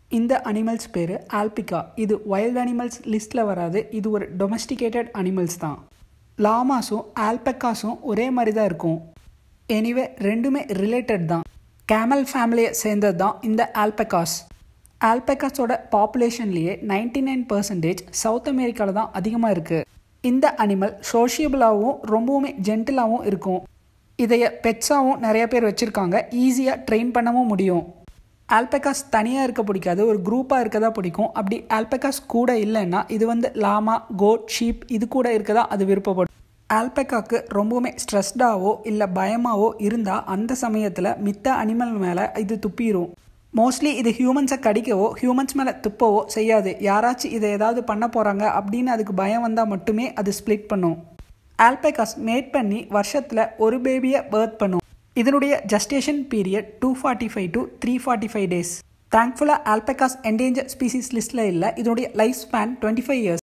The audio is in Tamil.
இந்த அனிமல்ஸ் பேர் ஆல்பிகா. இது வைல்ட் அனிமல்ஸ் லிஸ்ட்டில் வராது. இது ஒரு டொமஸ்டிகேட்டட் அனிமல்ஸ் தான். லாமாஸும் ஆல்பக்காஸும் ஒரே மாதிரி தான் இருக்கும். எனிவே ரெண்டுமே ரிலேட்டட் தான். கேமல் ஃபேமிலியை சேர்ந்தது தான் இந்த ஆல்பக்காஸ். ஆல்பக்காஸோட பாப்புலேஷன்லேயே 99% சவுத் அமெரிக்காவில் தான் அதிகமாக இருக்குது. இந்த அனிமல் சோஷியபிளாகவும் ரொம்பவுமே ஜென்டிலாகவும் இருக்கும். இதைய பெட்ஸாகவும் நிறைய பேர் வச்சுருக்காங்க. ஈஸியாக ட்ரெயின் பண்ணவும் முடியும். ஆல்பக்காஸ் தனியாக இருக்க பிடிக்காது, ஒரு குரூப்பாக இருக்க தான் பிடிக்கும். அப்படி ஆல்பக்காஸ் கூட இல்லைன்னா இது லாமா, கோட், ஷீப் இது கூட இருக்க தான் அது விருப்பப்படும். ஆல்பக்காக்கு ரொம்பவுமே ஸ்ட்ரெஸ்டாவோ இல்லை பயமாவோ இருந்தால் அந்த சமயத்தில் மித்த அனிமல் மேலே இது துப்பிடும். மோஸ்ட்லி இது ஹியூமன்ஸை கடிக்கவோ ஹியூமன்ஸ் மேலே துப்பவோ செய்யாது. யாராச்சும் இதை ஏதாவது பண்ண போகிறாங்க அப்படின்னு அதுக்கு பயம் வந்தால் மட்டுமே அது ஸ்ப்ளிட் பண்ணும். ஆல்பக்காஸ் மேட் பண்ணி வருஷத்தில் ஒரு பேபியை பர்த் பண்ணும். இதனுடைய ஜஸ்டேஷன் பீரியட் 245 to 345 days. தேங்க்ஃபுல்லாக ஆல்பக்காஸ் என்டேஞ்சர் ஸ்பீசிஸ் லிஸ்ட்டில் இல்லை. இதனுடைய லைஃப் ஸ்பேன் 25 years.